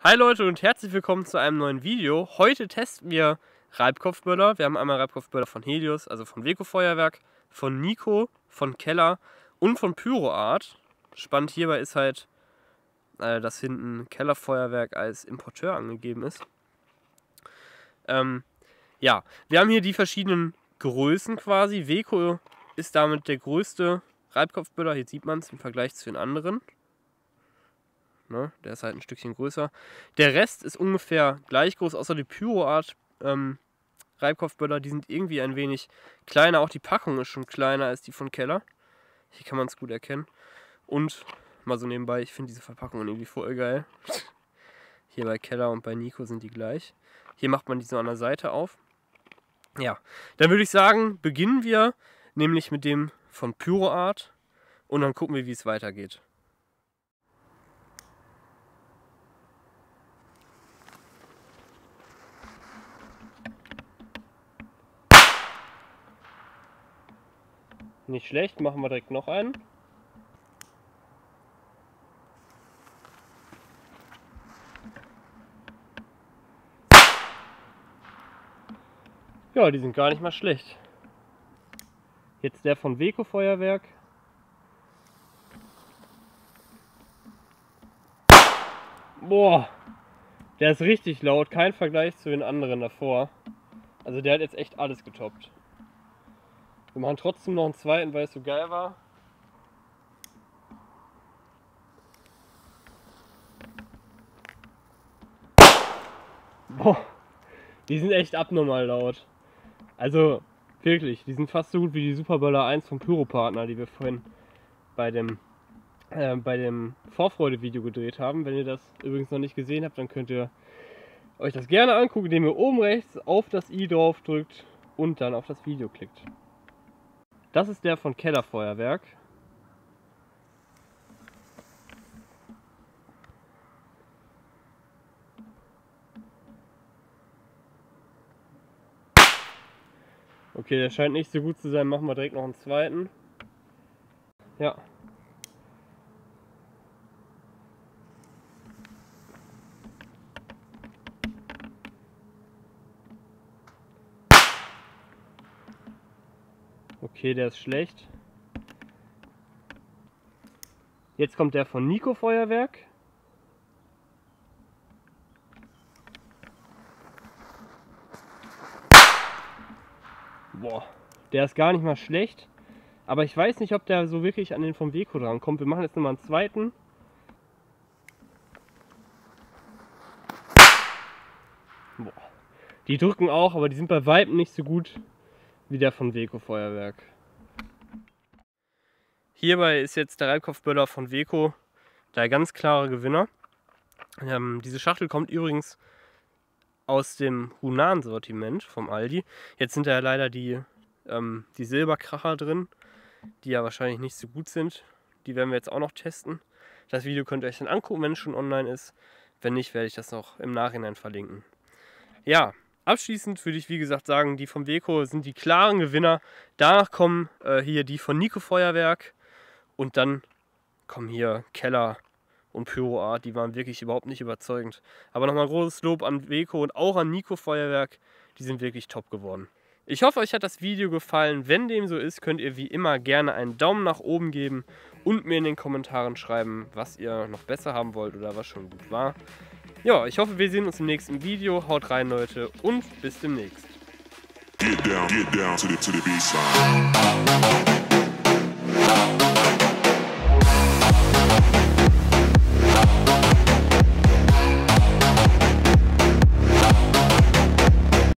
Hi Leute und herzlich willkommen zu einem neuen Video. Heute testen wir Reibkopfböller. Wir haben einmal Reibkopfböller von Helios, also von Weco Feuerwerk, von Nico, von Keller und von Pyroart. Spannend hierbei ist halt, dass hinten Keller Feuerwerk als Importeur angegeben ist. Ja, wir haben hier die verschiedenen Größen quasi. Weco ist damit der größte Reibkopfböller. Hier sieht man es im Vergleich zu den anderen. Ne, der ist halt ein Stückchen größer. Der Rest ist ungefähr gleich groß, außer die Pyroart Reibkopfböller, die sind irgendwie ein wenig kleiner. Auch die Packung ist schon kleiner als die von Keller. Hier kann man es gut erkennen. Und mal so nebenbei, ich finde diese Verpackungen irgendwie voll geil. Hier bei Keller und bei Nico sind die gleich. Hier macht man die so an der Seite auf. Ja, dann würde ich sagen, beginnen wir nämlich mit dem von Pyroart und dann gucken wir, wie es weitergeht. Nicht schlecht, machen wir direkt noch einen. Ja, die sind gar nicht mal schlecht. Jetzt der von Weco Feuerwerk. Boah, der ist richtig laut, kein Vergleich zu den anderen davor. Also der hat jetzt echt alles getoppt. Wir machen trotzdem noch einen zweiten, weil es so geil war. Boah, die sind echt abnormal laut. Also wirklich, die sind fast so gut wie die Superböller 1 vom Pyropartner, die wir vorhin bei dem Vorfreude-Video gedreht haben. Wenn ihr das übrigens noch nicht gesehen habt, dann könnt ihr euch das gerne angucken, indem ihr oben rechts auf das i drauf drückt und dann auf das Video klickt. Das ist der von Keller Feuerwerk. Okay, der scheint nicht so gut zu sein. Machen wir direkt noch einen zweiten. Ja. Okay, der ist schlecht. Jetzt kommt der von Nico Feuerwerk. Boah, der ist gar nicht mal schlecht. Aber ich weiß nicht, ob der so wirklich an den vom Weco dran kommt. Wir machen jetzt nochmal einen zweiten. Boah. Die drücken auch, aber die sind bei Weitem nicht so gut wie der von Weco Feuerwerk. Hierbei ist jetzt der Reibkopfböller von Weco der ganz klare Gewinner. Diese Schachtel kommt übrigens aus dem Hunan-Sortiment vom Aldi. Jetzt sind da ja leider die Silberkracher drin, die ja wahrscheinlich nicht so gut sind. Die werden wir jetzt auch noch testen. Das Video könnt ihr euch dann angucken, wenn es schon online ist. Wenn nicht, werde ich das noch im Nachhinein verlinken. Ja, abschließend würde ich wie gesagt sagen, die vom Weco sind die klaren Gewinner. Danach kommen hier die von Nico Feuerwerk und dann kommen hier Keller und Pyroart. Die waren wirklich überhaupt nicht überzeugend. Aber nochmal großes Lob an Weco und auch an Nico Feuerwerk. Die sind wirklich top geworden. Ich hoffe, euch hat das Video gefallen. Wenn dem so ist, könnt ihr wie immer gerne einen Daumen nach oben geben und mir in den Kommentaren schreiben, was ihr noch besser haben wollt oder was schon gut war. Ja, ich hoffe, wir sehen uns im nächsten Video. Haut rein, Leute, und bis demnächst. Get down to the baseline.